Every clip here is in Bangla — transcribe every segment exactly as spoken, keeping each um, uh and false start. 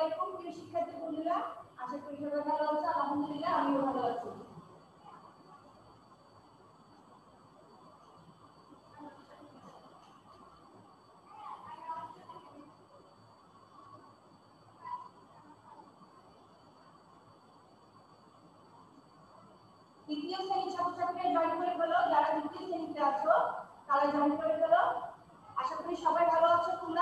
আলাইকুম প্রিয় শিক্ষার্থী বন্ধুরা, আশা করি সবাই ভালো আছো। আলহামদুলিল্লাহ আমিও ভালো আছি। দ্বিতীয় শ্রেণীর ছাত্রছাত্রীরা জয়েন করে বলো, যারা দ্বিতীয় শ্রেণীতে আছো তারা জয়েন করে বলো। আশা করি সবাই ভালো আছো তোমরা।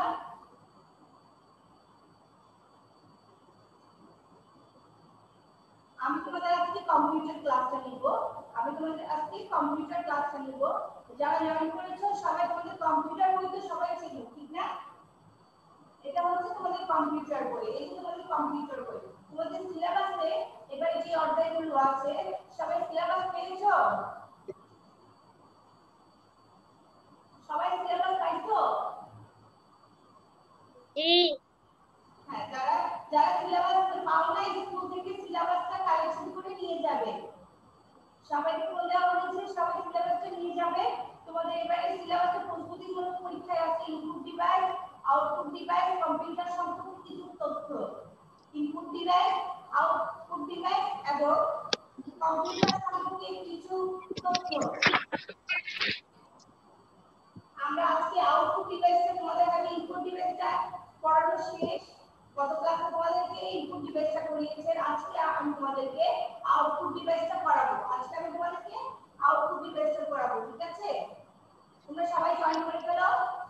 আমি তোমাদের আজকে কম্পিউটার ক্লাসটা নিব আমি তোমাদের আজকে কম্পিউটার ক্লাসটা নিব যারা জয়েন করেছো সবাই তোমাদের কম্পিউটার বই তো সবাই চেনো, ঠিক না? এটা হচ্ছে তোমাদের কম্পিউটার বই। এই যে তোমাদের কম্পিউটার বই, তোমাদের সিলেবাসে এবারে যে অধ্যায়গুলো আছে সবাই সিলেবাস পেয়েছো? সবাই সিলেবাস পাইছো? জি। হ্যাঁ, যারা যারা সিলেবাস পাও না স্কুল থেকে সিলেবাসটা কালেকশন করে নিয়ে যাবে। সবাইকে বলে দেওয়া হয়েছে সবাই সিলেবাসটা নিয়ে যাবে। তোমাদের এবারে সিলেবাসের প্রস্তুতিমূলক পরীক্ষায় আছে input device, output device, computer সম্পর্কিত কিছু তথ্য। ইনপুট ডিভাইস, আউটপুট ডিভাইস এবং কম্পিউটার সম্পর্কিত কিছু তথ্য। আমরা আজকে আউটপুট ডিভাইসে তোমাদের আগে ইনপুট ডিভাইসটা পড়ানো শেষ। গত ক্লাসে তোমাদেরকে ইনপুট ডিভাইসটা করিয়েছে, আজকে আমি তোমাদেরকে আউটপুট ডিভাইসটা পড়াবো। আজকে আমি তোমাদেরকে আউটপুট ডিভাইসটা পড়াবো, ঠিক আছে? তোমরা সবাই জয়েন করে ফেলো।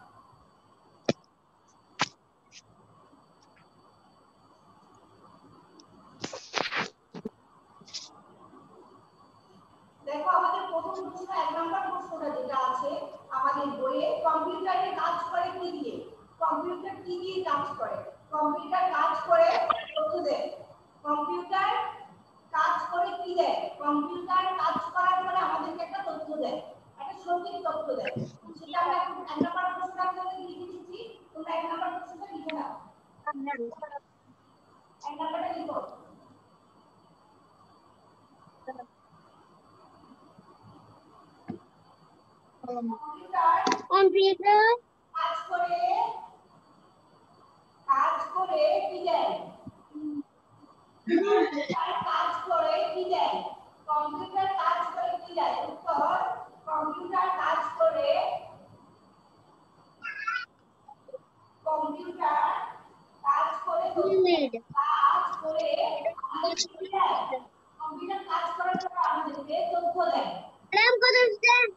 দেখো আমাদের প্রথম প্রশ্ন এক নম্বর প্রশ্নটা যেটা আছে আমাদের বইয়ে, কম্পিউটারে কাজ করে কি দিয়ে? কম্পিউটার কি দিয়ে কাজ করে? কম্পিউটার কাজ করে তথ্য দেয়। কম্পিউটার কাজ করে কি দেয়? কম্পিউটার কাজ করার পরে আমাদেরকে একটা তথ্য দেয়, একটা সঠিক তথ্য দেয়। সেটা আমরা এখন এক নম্বর প্রশ্নটা আপনাদের লিখে দিচ্ছি, তোমরা এক নম্বর প্রশ্নটা লিখে নাও। এক নম্বরটা লিখো। কম্পিউটার কাজ করে কাজ করে কি দেয়? কম্পিউটার কাজ করে কি দেয়? কম্পিউটার কাজ করে কি দেয়? উত্তর, কম্পিউটার কাজ করে কম্পিউটার কাজ করে কাজ করে আমাদের কি দেয়? কম্পিউটার কাজ করার পর আমাদেরকে তথ্য দেয়। নাম কত স্যার?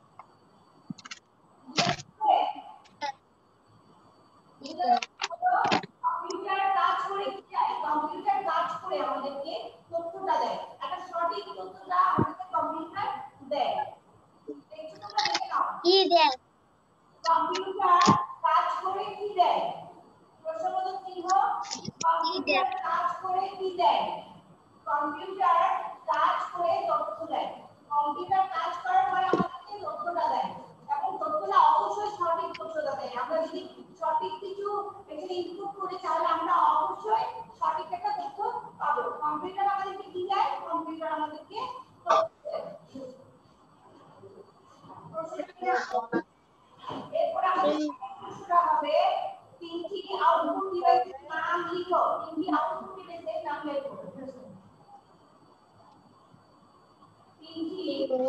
কম্পিউটার কাজ করে কি দেয়? কম্পিউটার কাজ করে আমাদেরকে তথ্যটা দেয়, একটা সঠিক তথ্যটা আমাদেরকে কম্পিউটার দেয়। দেখছো তোমরা, দেখে নাও। কি দেয়? কম্পিউটার কাজ করে কি দেয়? প্রশ্নবোধক চিহ্ন। কম্পিউটার কাজ করে কি দেয়? কম্পিউটার কাজ করে তথ্য দেয়। কম্পিউটার কাজ করার পরে আমাদেরকে তথ্যটা দেয় এবং তথ্যটা অবশ্যই সঠিক তথ্যটা দেয়। আমরা যদি সঠিক কিছু এখানে ইনপুট করি তাহলে আমরা অবশ্যই সঠিক একটা তথ্য পাবো। কম্পিউটার আমাদেরকে কি দেয়? কম্পিউটার আমাদেরকে তথ্য দেয়। এরপর আমাদের প্রশ্নটা হবে, তিনটি আউটপুট ডিভাইসের নাম লিখো। তিনটি আউটপুট ডিভাইসের নাম লিখো। তিনটি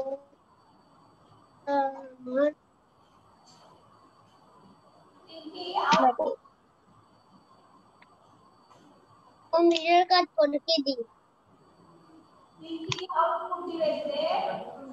তিনটি আউটপুট কম্পিউটার কাজ করে কি দিয়ে? তিনটি আউটপুট ডিভাইসের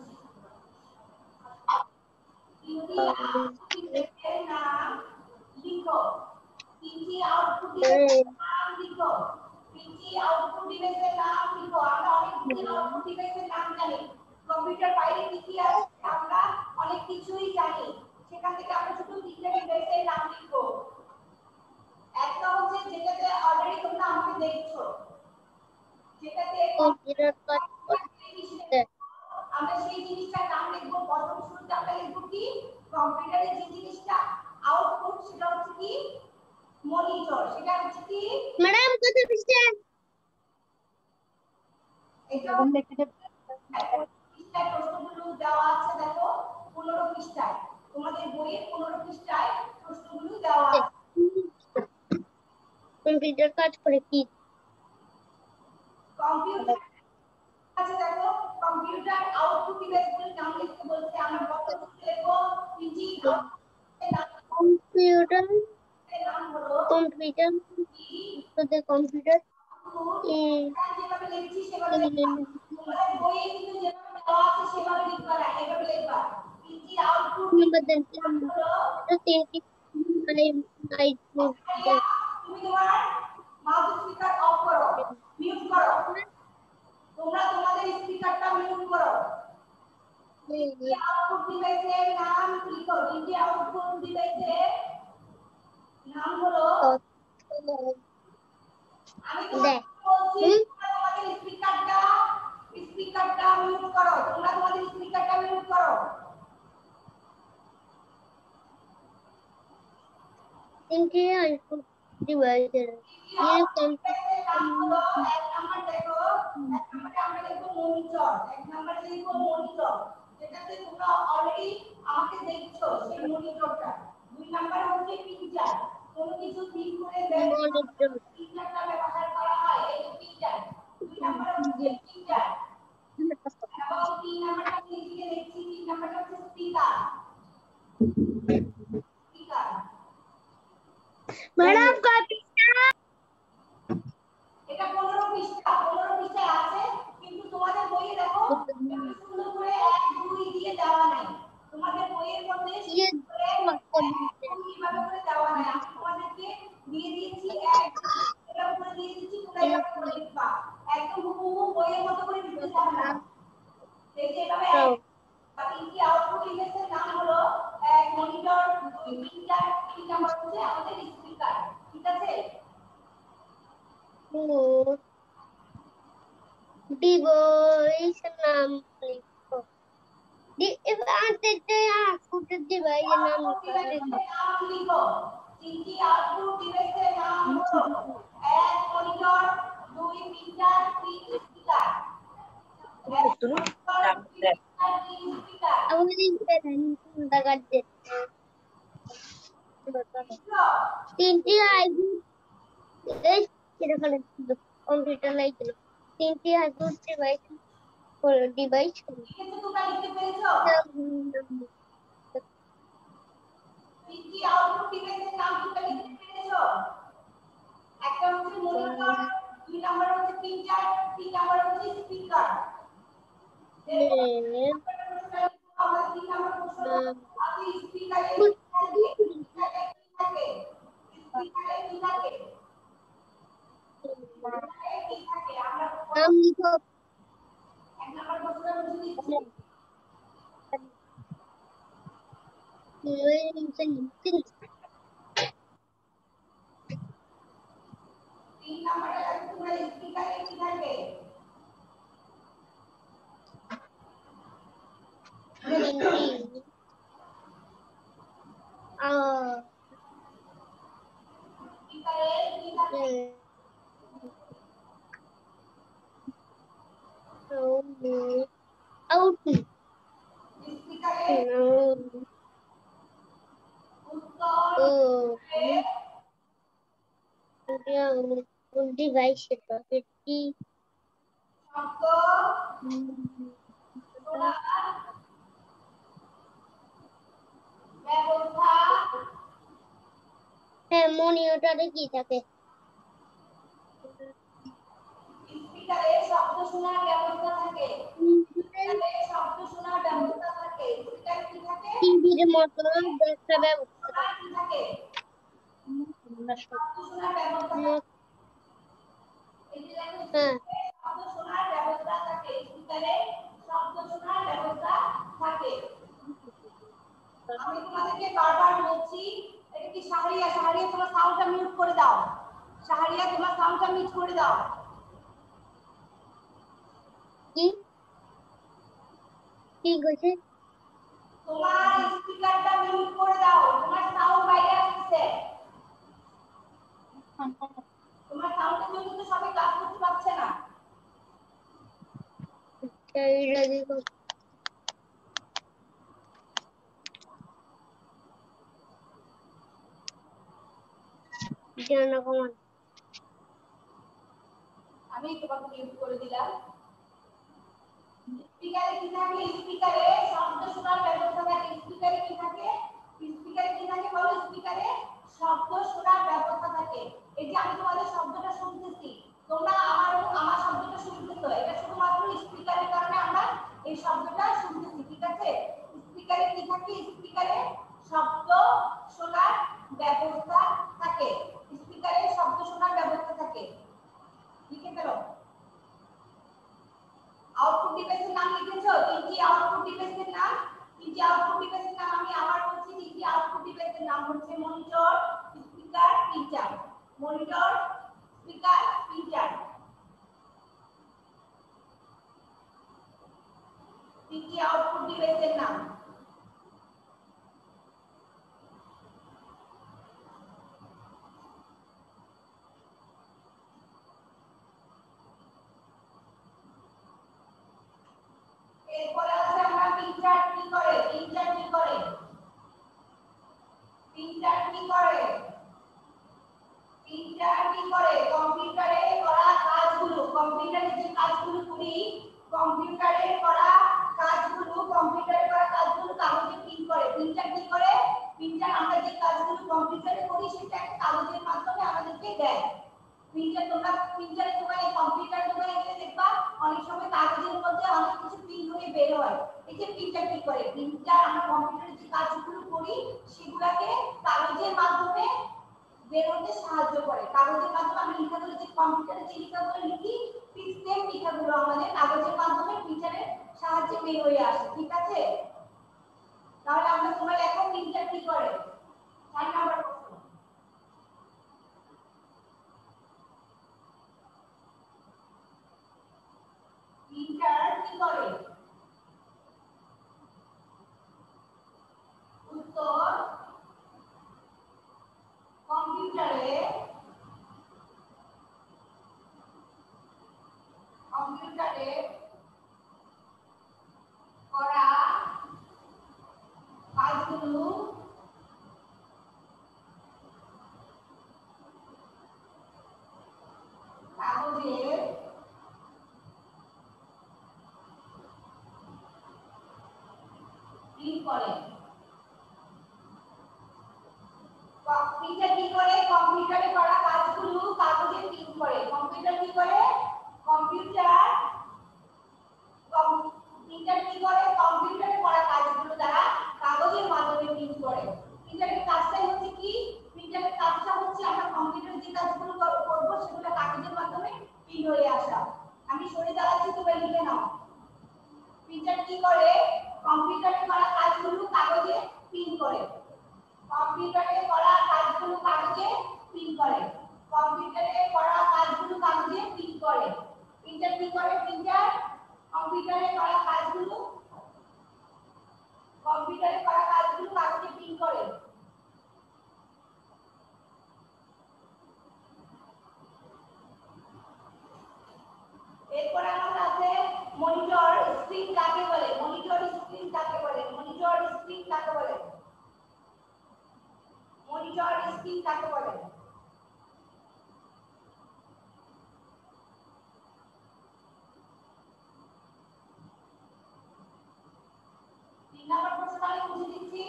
তিনটি আউটপুট ডিভাইসের নাম লিখো। তিনটি আউটপুট ডিভাইসের নাম লিখো। তিনটি আউটপুট ডিভাইসের নাম লিখো। আমরা অনেকগুলি আউটপুট ডিভাইসের নাম জানি। কম্পিউটার বাইরে কি কি আছে আমরা অনেক কিছুই জানি, সেখান থেকে আমরা শুধু তিনটা ডিভাইসের নাম লিখবো। একটা হচ্ছে যেটাতে অলরেডি তোমরা আমাকে দেখছো, যেটাতে কম্পিউটার কাজ করে আমরা সেই জিনিসটার নাম লিখবো। প্রথম শুরুতে আমরা লিখবো কি? কম্পিউটারের যে জিনিসটা আউটপুট সেটা হচ্ছে কি? মনিটর। সেটা হচ্ছে কি? ম্যাডাম কত পৃষ্ঠা? এটা পৃষ্ঠায় প্রশ্নগুলো দেওয়া আছে, দেখো পনেরো পৃষ্ঠায়, তোমাদের বইয়ের পনেরো পৃষ্ঠায় প্রশ্নগুলো দেওয়া আছে। কম্পিউটার কাজ করে কি? কম্পিউটার আছে দেখো কম্পিউটার আউটপুট ডিভাইস বলে নাম লিখতে বলছে আমরা কত লিখবো পিজি কম্পিউটার নাম হলো কম্পিউটার তোদের কম্পিউটার যেভাবে লিখছি সেভাবে তোমরা বইয়ে কিন্তু যেভাবে দেওয়া আছে সেভাবে লিখবা না এভাবে লিখবা পিজি আউটপুট নাম্বার দেন হলো তিনটি আই তুমি তোমার মাউস স্পিকার অফ করো মিউট করো তোমরা তোমাদের স্পিকারটা মিউট করো ডিজি আউটপুট ডিভাইসের নাম লিখো ডিজি আউটপুট ডিভাইসের নাম হলো আমি তোমাদের বলছি তোমরা তোমাদের স্পিকারটা স্পিকারটা মিউট করো তোমরা তোমাদের স্পিকারটা মিউট করো তিনটি আইফোন ডিভাইসের এই কম্পিউটার নাম হলো এক নাম্বার দেখো এক নাম্বারে আমরা লিখবো মনিটর এক নাম্বারে লিখবো মনিটর যেটাতে তোমরা অলরেডি আমাকে দেখছো সেই মনিটরটা দুই নাম্বার হচ্ছে প্রিন্টার কোনো কিছু ঠিক করে দেন প্রিন্টারটা ব্যবহার করা হয় এই যে প্রিন্টার দুই নাম্বার হচ্ছে প্রিন্টার এবং তিন নাম্বারটা লিখে লিখছি তিন নাম্বারটা হচ্ছে স্পিকার স্পিকার ম্যাডাম কম্পিউটার এটা পনেরো পৃষ্ঠা পনেরো পৃষ্ঠায় আছে কিন্তু তোমাদের বইয়ে দেখো সুন্দর করে এক দুই দিয়ে দেওয়া নাই তোমাদের বইয়ের মধ্যে সুন্দর করে এইভাবে করে দেওয়া নাই আমি তোমাদেরকে দিয়ে দিয়েছি এক এভাবে করে দিয়ে দিয়েছি তোমরা এভাবে করে লিখবা একদম হুবহু বইয়ের মতো করে লিখতে যাবে না এই যে এভাবে তিনটি আউটপুট ডিভাইসের নাম হলো এক মনিটর দুই প্রিন্টার তিন নাম্বার হচ্ছে আমাদের স্পিকার ঠিক আছে ডিভাইস নাম লিখো দি আনতে দে আউটপুট ডিভাইসের নাম লিখো তিনটি আউটপুট ডিভাইসের নাম হলো এক মনিটর দুই প্রিন্টার তিন স্পিকার আমাদের কাটতে তিনটি আইফোন এই সেখানে কম্পিউটার লাইছিল তিনটি আইফোন ডিভাইস ডিভাইস তোমরা লিখতে পেরেছো তিনটি আউটপুট ডিভাইসের নাম তোমরা লিখতে পেরেছো একটা হচ্ছে মনিটর দুই নাম্বার হচ্ছে প্রিন্টার তিন নাম্বার হচ্ছে স্পিকার আমরা তিন নাম্বার প্রশ্ন আছে স্পিকারে স্পিকারে কি থাকে স্পিকারে কি থাকে কি থাকে আমরা নাম লিখো এক নাম্বার প্রশ্নটা বুঝে দিচ্ছি তিন নাম্বারে আছে তোমরা স্পিকারে কি থাকে আহ স্পিকারে কি থাকে আউটপুট স্পিকারে উত্তর ও ডিভাইস এটি শব্দ শোনা ব্যবস্থা হ্যাঁ মনিটরে কি থাকে স্পিকারে শব্দ শোনার ব্যবস্থা থাকে স্পিকারে শব্দ শোনার ব্যবস্থা থাকে স্পিকারে কি থাকে টিভির মতো একটা ব্যবস্থা কি থাকে শব্দ শোনার ব্যবস্থা থাকে এই যে দেখো হ্যাঁ শব্দ শোনার ব্যবস্থা থাকে স্পিকারে শব্দ শোনার ব্যবস্থা থাকে আমি তোমাদেরকে বারবার বলছি এটা কি শাহরিয়া শাহরিয়া তোমার সাউন্ডটা মিউট করে দাও শাহরিয়া তোমার সাউন্ডটা মিউট করে দাও কি কি কইছে তোমার স্পিকারটা মিউট করে দাও তোমার সাউন্ড বাইরে আসছে তোমার সাউন্ডের জন্য তো সবাই কাজ করতে পারছে না এইটা দেখো জানা কমান আমি তোমাকে মিউট করে দিলাম। স্পিকারে কি থাকে? স্পিকারে শব্দ শোনার ব্যবস্থা থাকে। স্পিকারে কি থাকে? স্পিকারে কি থাকে বলো? স্পিকারে শব্দ শোনার ব্যবস্থা থাকে। এই যে আমি তোমাদের শব্দটা শুনতেছি, তোমরা আমার আমার শব্দটা শুনতেছো, এটা শুধুমাত্র স্পিকারের কারণে আমরা এই শব্দটা শুনতেছি, ঠিক আছে? স্পিকারে কি থাকে? স্পিকারে শব্দ শোনার ব্যবস্থা থাকে। স্পিকারে শব্দ শোনার ব্যবস্থা থাকে। লিখে ফেলো। আউটপুট ডিভাইসের নাম লিখেছো? তিনটি আউটপুট ডিভাইসের নাম, তিনটি আউটপুট ডিভাইসের নাম আমি আবার বলছি। তিনটি আউটপুট ডিভাইসের নাম হচ্ছে monitor, speaker, printer. Monitor, speaker, printer. তিনটি আউটপুট ডিভাইসের নাম। এরপরে আছে আমরা প্রিন্টার কি করে? প্রিন্টার কি করে? প্রিন্টার কি করে? প্রিন্টার কি করে? কম্পিউটারে করা কাজগুলো, কম্পিউটারে যে কাজগুলো করি, কম্পিউটারে করা কাজগুলো, কম্পিউটারে করা কাজগুলো কাগজে প্রিন্ট করে। প্রিন্টার কি করে? প্রিন্টার আমরা যে কাজগুলো কম্পিউটারে করি সেটা একটা কাগজের মাধ্যমে আমাদেরকে দেয়। প্রিন্টার তোমরা প্রিন্টারের দোকানে, কম্পিউটার দোকানে গেলে দেখবা অনেক সময় কাগজের মধ্যে অনেক কিছু প্রিন্ট হয়ে বের হয়। এই যে প্রিন্টার কি করে? প্রিন্টার আমরা কম্পিউটারে যে কাজগুলো করি সেগুলোকে কাগজের মাধ্যমে বের হতে সাহায্য করে। কাগজের মাধ্যমে আমি লেখাগুলো যে কম্পিউটারে যে লেখাগুলো লিখি, ঠিক সেম লেখাগুলো আমাদের কাগজের মাধ্যমে প্রিন্টারের সাহায্যে বের হয়ে আসে, ঠিক আছে? তাহলে আমরা তোমরা লেখো প্রিন্টার কি করে? চার নাম্বার প্রশ্ন। প্রিন্টার কি করে? উত্তর, কম্পিউটারে কম্পিউটারে করা কাজগুলো কাগজে প্রিন্ট করে। কম্পিউটার কি করে? কম্পিউটারে করা কাজগুলো কাগজে প্রিন্ট করে। কম্পিউটার কি করে? কম্পিউটার প্রিন্টার কি করে? কম্পিউটারে করা কাজগুলো তারা কাগজের মাধ্যমে প্রিন্ট করে। প্রিন্টারের কাজটাই হচ্ছে কি? প্রিন্টারের কাজটা হচ্ছে আমরা কম্পিউটারে যে কাজগুলো করব সেগুলো কাগজের মাধ্যমে প্রিন্ট হয়ে আসা। আমি সরে দাঁড়াচ্ছি, তোমরা লিখে নাও। প্রিন্টার কি করে? কম্পিউটারে করা কাজগুলো কাগজে প্রিন্ট করে। কম্পিউটারে করা কাজগুলো কাগজে প্রিন্ট করে। কম্পিউটারে করা কাজগুলো কাগজে প্রিন্ট করে। প্রিন্টার কি করে? প্রিন্টার কম্পিউটারে করা কাজগুলো কম্পিউটারে করা কাজগুলো কাগজে প্রিন্ট করে। এরপর আমাদের আছে মনিটর স্ক্রিন কাকে বলে? মনিটর স্ক্রিন কাকে বলে? মনিটর স্ক্রিন কাকে বলে? মনিটর স্ক্রিন কাকে বলে? তিন নম্বর প্রশ্ন আমি বুঝে দিচ্ছি।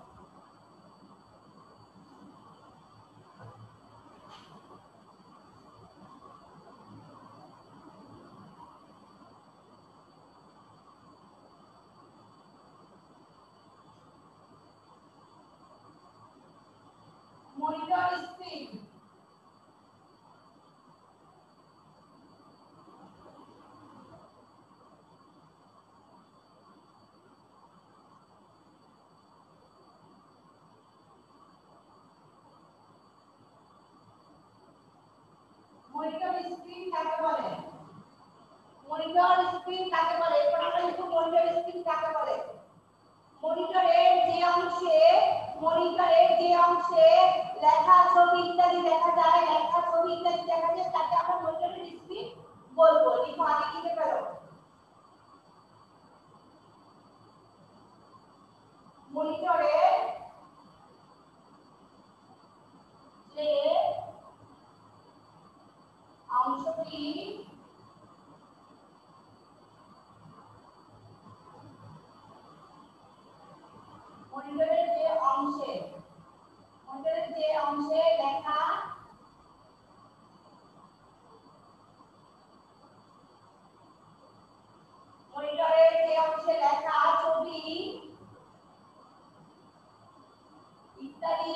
মনিটর স্ক্রিন মনিটর স্ক্রিন কাকে বলে? মনিটর স্ক্রিন কাকে বলে? এরপর আমরা লিখব মনিটর স্ক্রিন কাকে বলে। মনিটরের যে অংশে মনিটরের যে অংশে লেখা, ছবি ইত্যাদি দেখা যায়, লেখা, ছবি ইত্যাদি দেখা যায় তাকে আমরা মনিটরের স্ক্রিন বলবো। লিখো, আগে লিখে ফেলো। মনিটরের যে অংশটি মনিটরের যে অংশে মনিটরের যে অংশে লেখা মনিটরের যে অংশে লেখা ছবি ইত্যাদি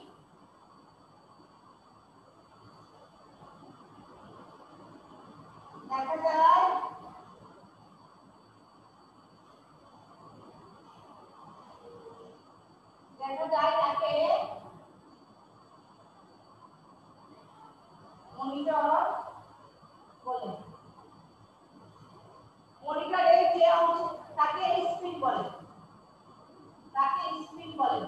দেখা যায় দেখা যায় তাকে মনিটর বলে। মনিটরের যে অংশ তাকে স্ক্রিন বলে তাকে স্ক্রিন বলে।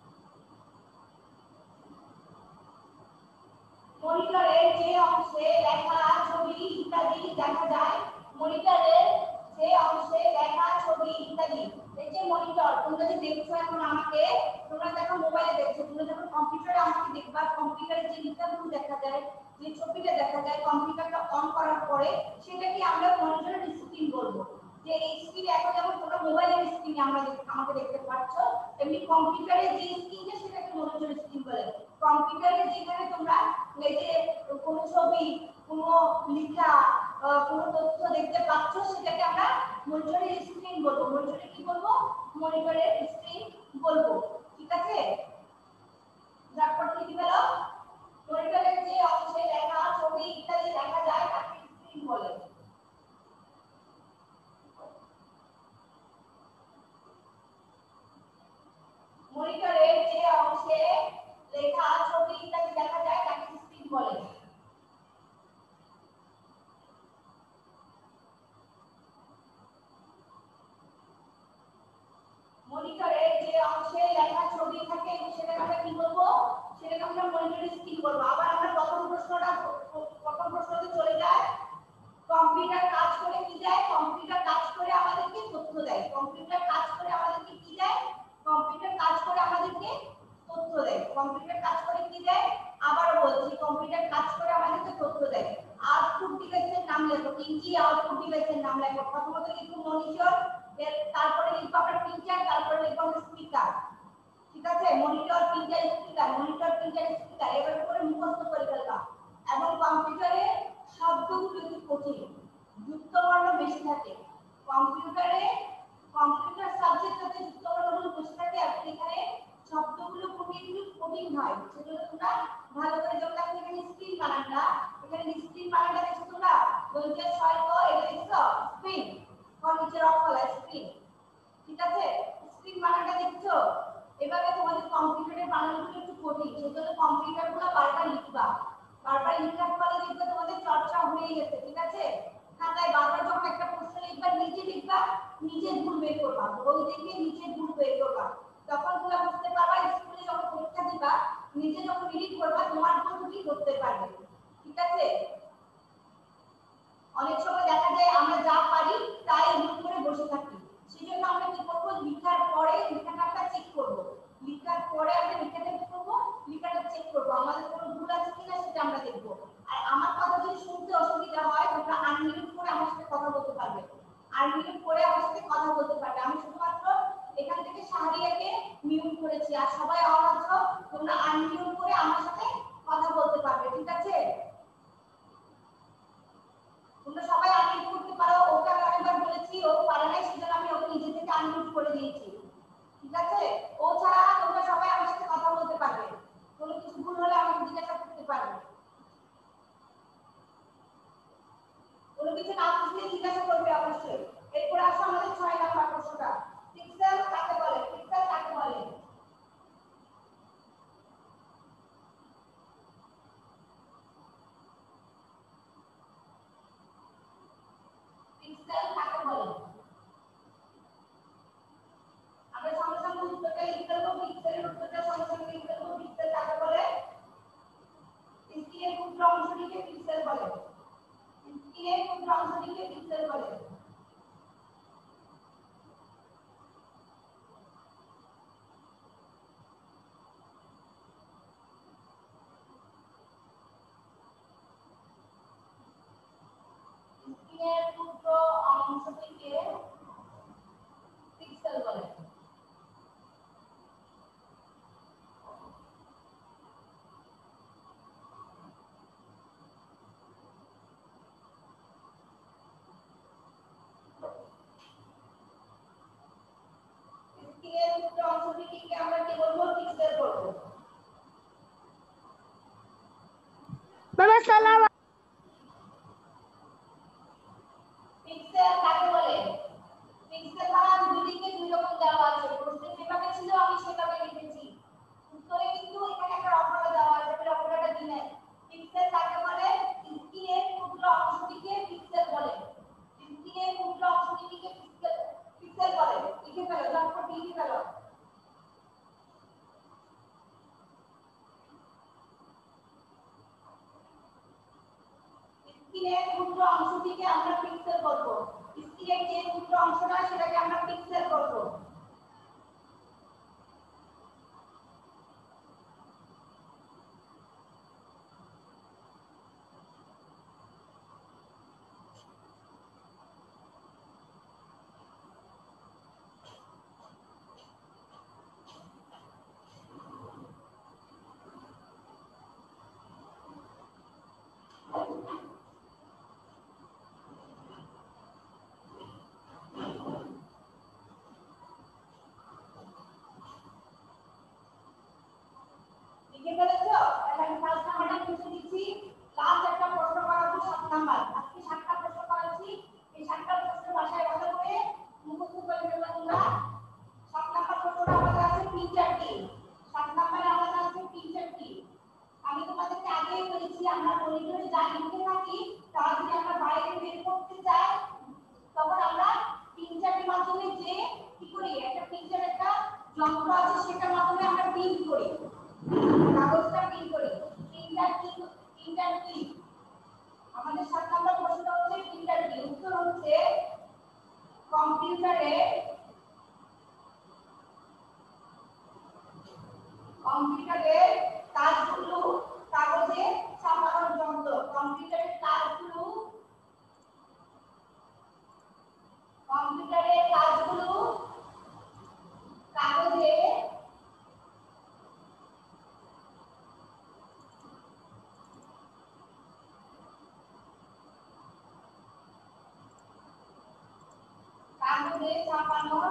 মনিটরের যে অংশে লেখা ছবি ইত্যাদি দেখা যায় মনিটরের যে অংশে লেখা ছবি ইত্যাদি এই যে মনিটর তোমরা যে দেখছো এখন আমাকে তোমরা দেখো মোবাইলে দেখছো তোমরা যখন কম্পিউটারে আমাকে দেখবা কম্পিউটারে যে লেখাগুলো দেখা যায় যে ছবিটা দেখা যায় কম্পিউটারটা অন করার পরে সেটাকে আমরা মনিটরের স্ক্রিন বলবো। যে এই স্ক্রিন এখন যেমন তোমরা মোবাইলের স্ক্রিনে আমরা আমাকে দেখতে পাচ্ছ এমনি কম্পিউটারের যে স্ক্রিনটা সেটাকে মনিটরের স্ক্রিন বলে। কম্পিউটারে যেখানে তোমরা এই যে কোনো ছবি কোনো লেখা কোনো তথ্য দেখতে পাচ্ছ সেটাকে আমরা মনিটরের স্ক্রিন বলবো। মনিটরে কি বলবো? মনিটরের স্ক্রিন বলবো। ঠিক আছে? ঝটপট লিখে ফেলো। মনিটরের যে অংশে লেখা ছবি ইত্যাদি দেখা যায় তাকে স্ক্রিন বলে। মনিটরের যে অংশে লেখা ছবি ইত্যাদি দেখা যায় তাকে স্ক্রিন বলে। মনিটরের যে অংশে লেখা ছবি থাকে সেটাকে আমরা কি বলবো? সেটাকে আমরা মনিটরের স্ক্রিন বলবো। আবার আমরা প্রথম প্রশ্নটা প্রথম প্রশ্নতে চলে যায়। কম্পিউটার কাজ করে কি দেয়? কম্পিউটার কাজ করে আমাদেরকে তথ্য দেয়। কম্পিউটার কাজ করে আমাদেরকে কি দেয়? কম্পিউটার কাজ করে আমাদেরকে তথ্য দেয়। কম্পিউটার কাজ করে কি দেয়? আবার বলছি কম্পিউটার কাজ করে আমাদেরকে তথ্য দেয়। আউটপুট ডিভাইসের নাম লেখো। তিনটি আউটপুট ডিভাইসের নাম লেখো। প্রথমত লিখো মনিটর, তারপরে লিখবো আমরা প্রিন্টার, তারপরে লিখবো আমরা স্পিকার। ঠিক আছে? Monitor, printer, speaker, monitor, printer, speaker এভাবে করে মুখস্থ করে ফেলবা। এবং কম্পিউটারে শব্দগুলো একটু কঠিন, যুক্তবর্ণ বেশি থাকে। কম্পিউটারে কম্পিউটার সাবজেক্টটাতে যুক্তবর্ণগুলো বেশি থাকে আর এখানে শব্দগুলো কঠিন কঠিন হয়। সেজন্য তোমরা ভালো করে যেমন এখানে স্ক্রিন বানানটা এখানে স্ক্রিন বানানটা দেখছো তোমরা দৈর্ঘ্য ছয় ক এটা দেখছো স্ক্রিন কোন নিচের অক্ষর স্ক্রিন। ঠিক আছে? স্ক্রিন বানানটা দেখছো? এভাবে তোমাদের কম্পিউটারের বানানগুলো একটু কঠিন সেজন্য কম্পিউটারগুলো বারবার লিখবা। বারবার লেখার ফলে দেখবে তোমাদের চর্চা হয়ে গেছে। ঠিক আছে? খাতায় বারবার যখন একটা প্রশ্ন লিখবা নিজে লিখবা, নিজে ভুল বের করবা, বই দেখে নিজে ভুল বের করবা। তখন তোমরা বুঝতে পারবা স্কুলে যখন পরীক্ষা দিবা নিজে যখন রিডিং করবা তোমার ভুল তুমি করতে পারবে। ঠিক আছে? অনেক সময় দেখা যায় আমরা যা পারি তাই ভুল করে বসে থাকি। সেজন্য আমরা কি করব? লেখার পরে লেখাটা আমরা চেক করব। লেখার পরে আমরা লেখাটা কি করব? লেখাটা চেক করব। আমাদের কোনো ভুল আছে কিনা সেটা আমরা দেখব। আর আমার কথা যদি শুনতে অসুবিধা হয় তোমরা আনমিউট করে আমার সাথে কথা বলতে পারবে। আনমিউট করে আমার সাথে কথা বলতে পারবে। আমি শুধুমাত্র এখান থেকে শাহরিয়াকে মিউট করেছি আর সবাই অন আছো তোমরা আনমিউট করে আমার সাথে কথা বলতে পারবে। ঠিক আছে? তোমরা সবাই আনমিউট করতে পারো। ওকে আমি অনেকবার বলেছি ও পারে না সেজন্য আমি ওকে নিজে থেকে আনমিউট করে দিয়েছি। ঠিক আছে? ও ছাড়া তোমরা সবাই আমার সাথে কথা বলতে পারবে। কোনো কিছু ভুল হলে আমাকে জিজ্ঞাসা করতে পারবে। কোনো কিছু না বুঝলে জিজ্ঞাসা করবে অবশ্যই। এরপর আসো আমাদের ছয় নাম্বার প্রশ্নটা। পিক্সেল কাকে বলে? পিক্সেল কাকে বলে? পিক্সেল কাকে বলে? আমরা সঙ্গে সঙ্গে উত্তরটা লিখে দেবো। পিক্সেলের উত্তরটা সঙ্গে সঙ্গে লিখে দেবো। পিক্সেল কাকে বলে? স্ক্রিনের ক্ষুদ্র অংশটিকে পিক্সেল বলে। স্ক্রিনের ক্ষুদ্র অংশটিকে পিক্সেল বলে। স্ক্রিনের ক্ষুদ্র অংশটিকে পিক্সেল বলে। ফটাফট লিখে ফেলো। স্ক্রিনের ক্ষুদ্র অংশটিকে আমরা পিক্সেল করব। স্ক্রিনের যে ক্ষুদ্র অংশটা সেটাকে আমরা পিক্সেল করব। লিখে ফেলেছো? তাহলে ফার্স্ট নাম্বারটা মুছে দিচ্ছি। লাস্ট একটা প্রশ্ন করাবো সাত নাম্বার। আজকে সাতটা প্রশ্ন করাচ্ছি। এই সাতটা প্রশ্ন ভাষায় ভালো করে মুখস্থ করে ফেলবে তোমরা। সাত নাম্বার প্রশ্নটা আমাদের আছে পিকচার কি? সাত নাম্বারে আমাদের আছে পিকচার কি? আমি তোমাদেরকে আগেই বলেছি আমরা মনিটরে যা লিখে থাকি তা যদি আমরা বাইরে বের করতে চাই তখন আমরা পিকচারের মাধ্যমে যে কি করি একটা পিকচার একটা যন্ত্র আছে সেটার মাধ্যমে আমরা প্রিন্ট করি, কাগজটা প্রিন্ট করি। প্রিন্টার কি? প্রিন্টার কি? আমাদের সাত নম্বর প্রশ্নটা হচ্ছে প্রিন্টার কি? উত্তর হচ্ছে কম্পিউটারে কম্পিউটারের কাজগুলো কাগজে ছাপানোর যন্ত্র। কম্পিউটারের কাজগুলো কম্পিউটারের কাজগুলো কাগজে কাগজে ছাপানোর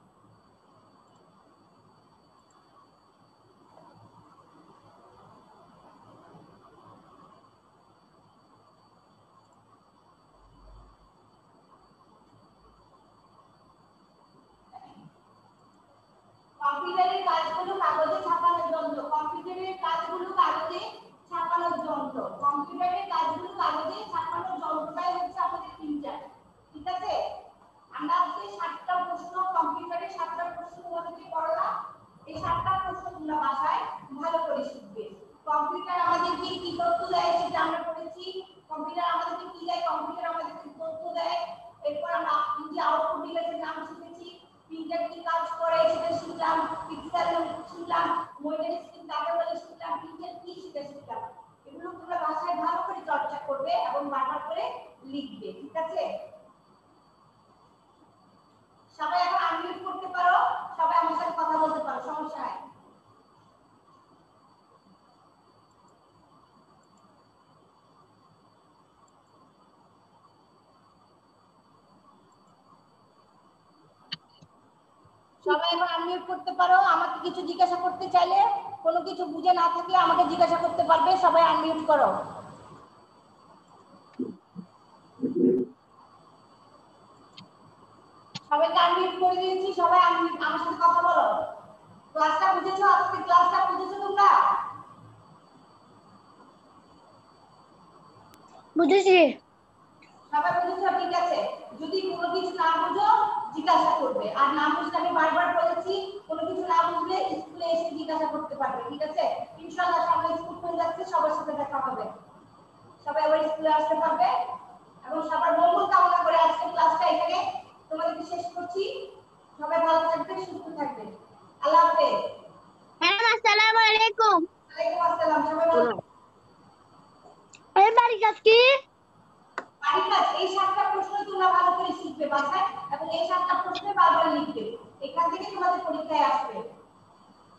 কম্পিউটারের কাজগুলো কাগজে ছাপানোর যন্ত্র। কম্পিউটারের কাজগুলো কাগজে ছাপানোর যন্ত্র। কম্পিউটারের কাজগুলো কাগজে ছাপানোর যন্ত্রটাই হচ্ছে আমাদের প্রিন্টার। ঠিক আছে? আমরা আজকে সাতটা প্রশ্ন কম্পিউটারের সাতটা প্রশ্ন তোমাদেরকে পড়ালাম। এই সাতটা প্রশ্ন তোমরা ভাষায় ভালো করে শিখবে। কম্পিউটার আমাদেরকে কি তথ্য দেয় সেটা আমরা পড়েছি। কম্পিউটার আমাদেরকে কি দেয়? কম্পিউটার আমাদেরকে তথ্য দেয়। এরপর আমরা যে আউটপুট ডিভাইসের নাম শিখেছি। প্রিন্টার কি কাজ করে সেটা শিখলাম। পিক্সেল শিখলাম। মনিটর স্ক্রিন কাকে বলে শিখলাম। প্রিন্টার কি সেটা শিখলাম। এগুলো তোমরা ভাষায় ভালো করে চর্চা করবে এবং বারবার করে লিখবে। ঠিক আছে? সবাই এখন আনমিউট করতে পারো। সবাই আমার সাথে কথা বলতে পারো, সমস্যা নাই। সবাই এখন আনমিউট করতে পারো। আমাকে কিছু জিজ্ঞাসা করতে চাইলে, কোনো কিছু বুঝে না থাকলে আমাকে জিজ্ঞাসা করতে পারবে। সবাই আনমিউট করো। সবাইকে আনমিউট করে দিয়েছি। সবাই আনমিউট আমার সাথে কথা বলো। ক্লাসটা বুঝেছো? আজকে ক্লাসটা বুঝেছো তোমরা? বুঝেছি। সবাই বুঝেছো? ঠিক আছে। যদি কোনো কিছু না বুঝো জিজ্ঞাসা করবে। আর না বুঝলে আমি বারবার বলেছি কোনো কিছু না বুঝলে স্কুলে এসে জিজ্ঞাসা করতে পারবে। ঠিক আছে? ইনশাআল্লাহ সামনে স্কুল খুলে যাচ্ছে, সবার সাথে দেখা হবে। সবাই আবার স্কুলে আসতে পারবে এবং সবার মঙ্গল কামনা করে আজকে ক্লাসটা এখানে তোমাদেরকে শেষ করছি। সবাই ভালো থাকবে, সুস্থ থাকবে। আল্লাহ হাফেজ। ম্যাডাম আসসালামু আলাইকুম। ওয়ালাইকুম আসসালাম। সবাই ভালো থাকবে। এই বাড়ি কাজ কি? বাড়ির কাজ এই সাতটা প্রশ্ন তোমরা ভালো করে শিখবে বাসায় এবং এই সাতটা প্রশ্নে বারবার লিখবে। এখান থেকে তোমাদের পরীক্ষায় আসবে।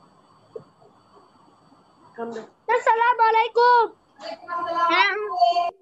আসসালামু আলাইকুম। ওয়ালাইকুম আসসালাম।